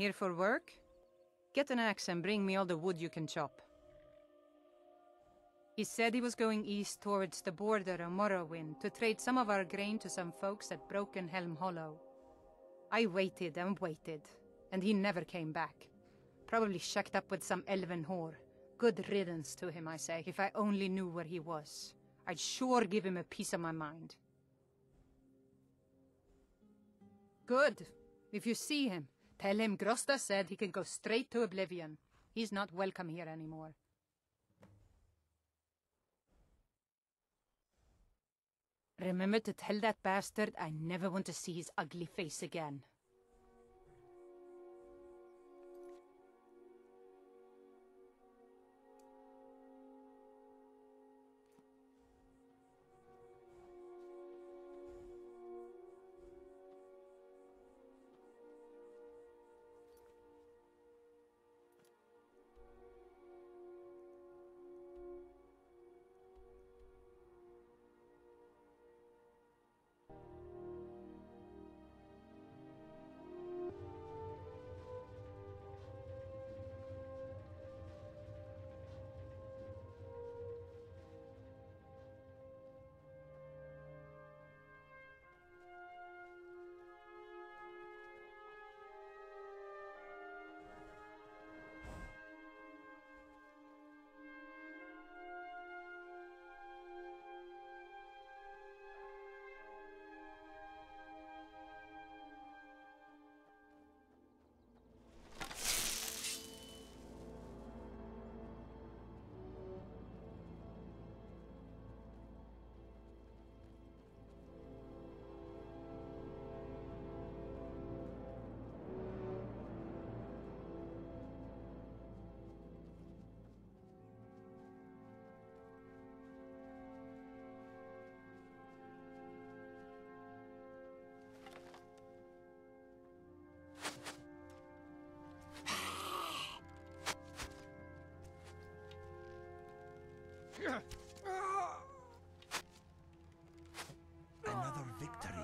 Here for work? Get an axe and bring me all the wood you can chop. He said he was going east towards the border of Morrowind to trade some of our grain to some folks at Broken Helm Hollow. I waited and waited, and he never came back. Probably shacked up with some elven whore. Good riddance to him, I say. If I only knew where he was, I'd sure give him a piece of my mind. Good. If you see him, tell him Grosta said he can go straight to oblivion. He's not welcome here anymore. Remember to tell that bastard I never want to see his ugly face again. Another victory.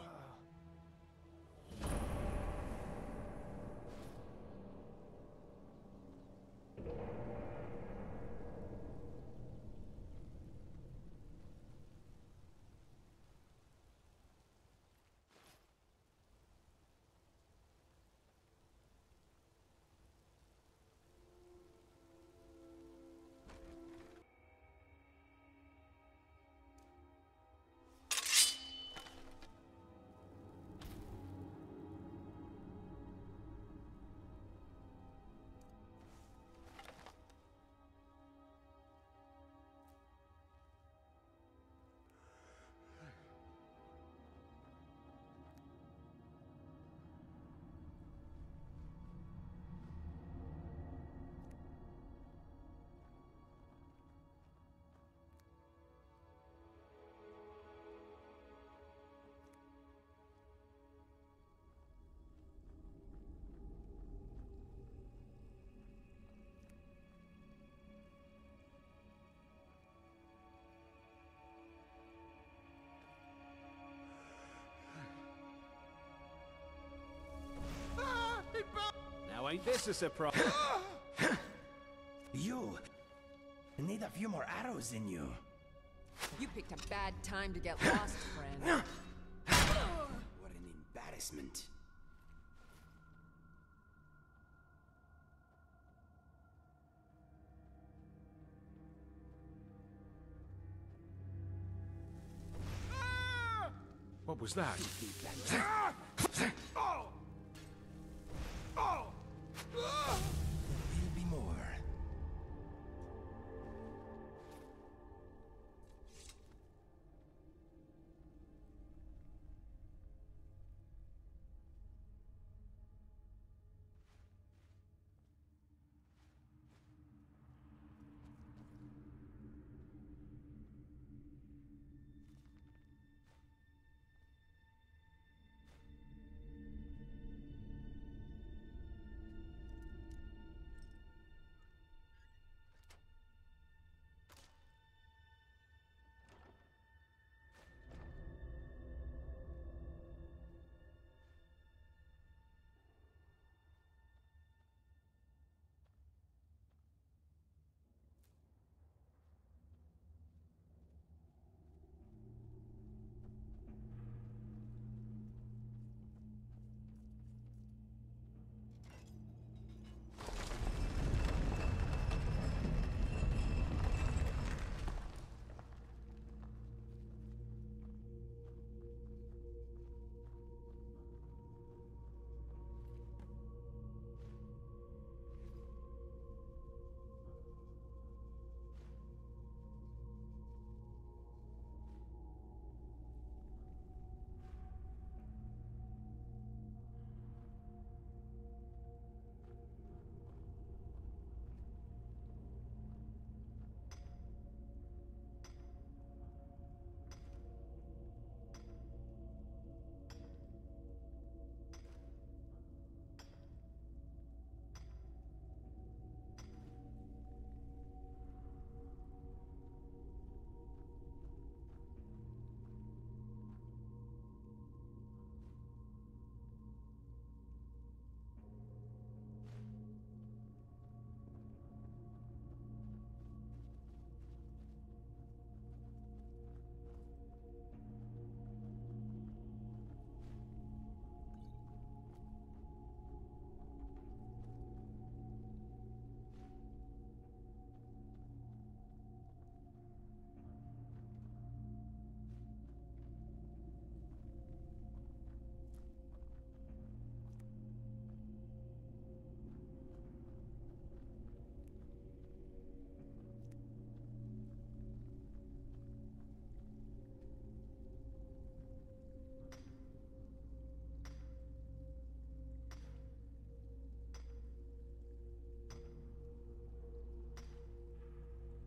Now ain't this a surprise? You need a few more arrows in you. You picked a bad time to get lost, friend. What an embarrassment. What was that? There will be more.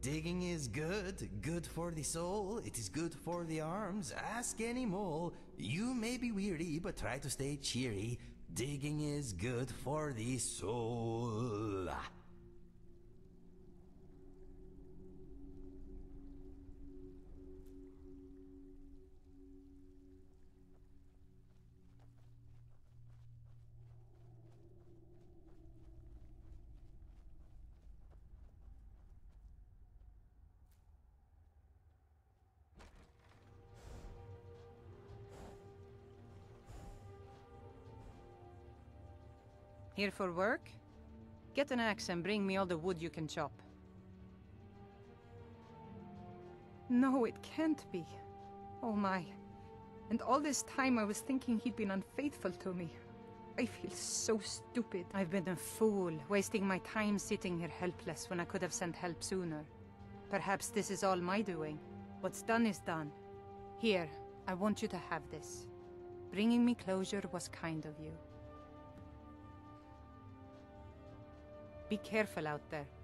Digging is good, good for the soul, it is good for the arms. Ask any mole. You may be weary, but try to stay cheery. Digging is good for the soul. Here for work? Get an axe and bring me all the wood you can chop. No, it can't be. Oh my. And all this time I was thinking he'd been unfaithful to me. I feel so stupid. I've been a fool, wasting my time sitting here helpless when I could have sent help sooner. Perhaps this is all my doing. What's done is done. Here, I want you to have this. Bringing me closure was kind of you. Be careful out there.